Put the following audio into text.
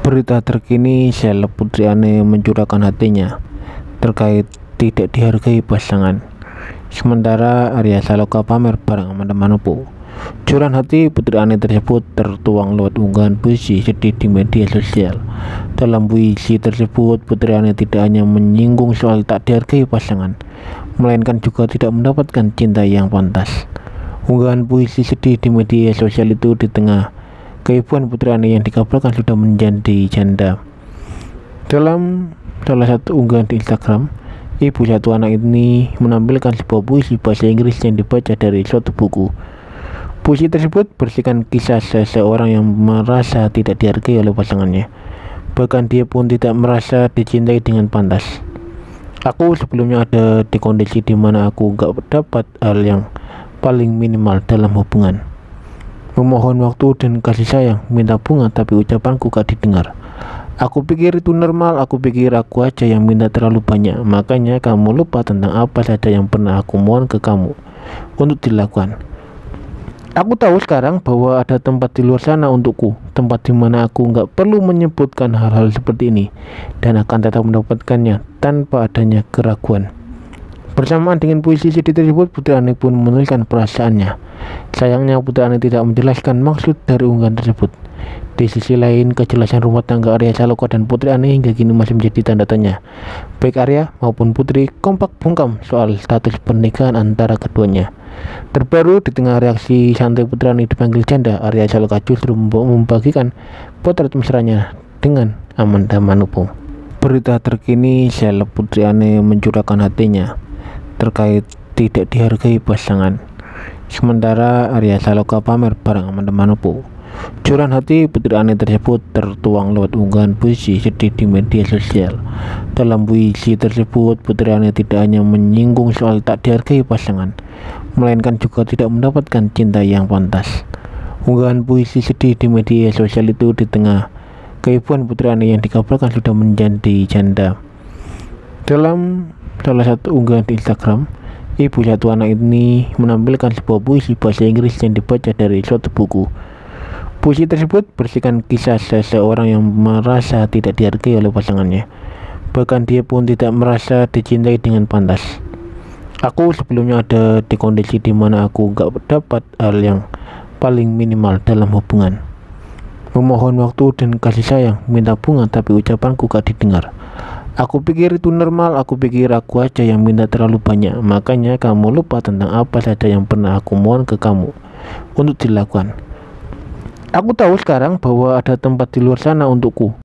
Berita terkini, seleb Putri Ane mencurahkan hatinya terkait tidak dihargai pasangan. Sementara Arya Saloka pamer bareng Amanda Manopo. Curahan hati Putri Ane tersebut tertuang lewat unggahan puisi sedih di media sosial. Dalam puisi tersebut, Putri Ane tidak hanya menyinggung soal tak dihargai pasangan, melainkan juga tidak mendapatkan cinta yang pantas. Unggahan puisi sedih di media sosial itu di tengah keibuan Putri Ane yang dikabarkan sudah menjadi janda. Dalam salah satu unggahan di Instagram, ibu satu anak ini menampilkan sebuah puisi bahasa Inggris yang dibaca dari suatu buku. Puisi tersebut berisikan kisah seseorang yang merasa tidak dihargai oleh pasangannya. Bahkan dia pun tidak merasa dicintai dengan pantas. Aku sebelumnya ada di kondisi di mana aku gak dapat hal yang paling minimal dalam hubungan. Memohon waktu dan kasih sayang, minta bunga tapi ucapanku gak didengar. Aku pikir itu normal, aku pikir aku aja yang minta terlalu banyak. Makanya kamu lupa tentang apa saja yang pernah aku mohon ke kamu untuk dilakukan. Aku tahu sekarang bahwa ada tempat di luar sana untukku, tempat di mana aku nggak perlu menyebutkan hal-hal seperti ini dan akan tetap mendapatkannya tanpa adanya keraguan. Bersamaan dengan puisi sedih tersebut, Putri Ane pun menuliskan perasaannya. Sayangnya Putri Ane tidak menjelaskan maksud dari unggahan tersebut. Di sisi lain, kejelasan rumah tangga Arya Saloka dan Putri Ane hingga kini masih menjadi tanda tanya. Baik Arya maupun Putri kompak bungkam soal status pernikahan antara keduanya. Terbaru di tengah reaksi santai Putri Ane dipanggil janda, Arya Saloka justru membagikan potret mesranya dengan Amanda Manopo. Berita terkini, seleb Putri Ane mencurahkan hatinya terkait tidak dihargai pasangan. Sementara Arya Saloka pamer bareng Amanda Manopo. Curahan hati Putri Ane tersebut tertuang lewat unggahan puisi sedih di media sosial. Dalam puisi tersebut, Putri Ane tidak hanya menyinggung soal tak dihargai pasangan, melainkan juga tidak mendapatkan cinta yang pantas. Unggahan puisi sedih di media sosial itu di tengah keibuan Putri Ane yang dikabarkan sudah menjadi janda. Dalam salah satu unggahan di Instagram, ibu satu anak ini menampilkan sebuah puisi bahasa Inggris yang dibaca dari suatu buku. Puisi tersebut berisikan kisah seseorang yang merasa tidak dihargai oleh pasangannya. Bahkan dia pun tidak merasa dicintai dengan pantas. Aku sebelumnya ada di kondisi di mana aku gak dapat hal yang paling minimal dalam hubungan. Memohon waktu dan kasih sayang, minta bunga tapi ucapanku gak didengar. Aku pikir itu normal, aku pikir aku aja yang minta terlalu banyak. Makanya kamu lupa tentang apa saja yang pernah aku mohon ke kamu untuk dilakukan. Aku tahu sekarang bahwa ada tempat di luar sana untukku,